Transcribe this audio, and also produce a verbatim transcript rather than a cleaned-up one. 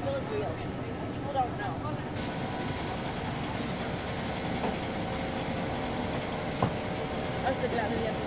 feels real. People don't know. I was looking at it yesterday.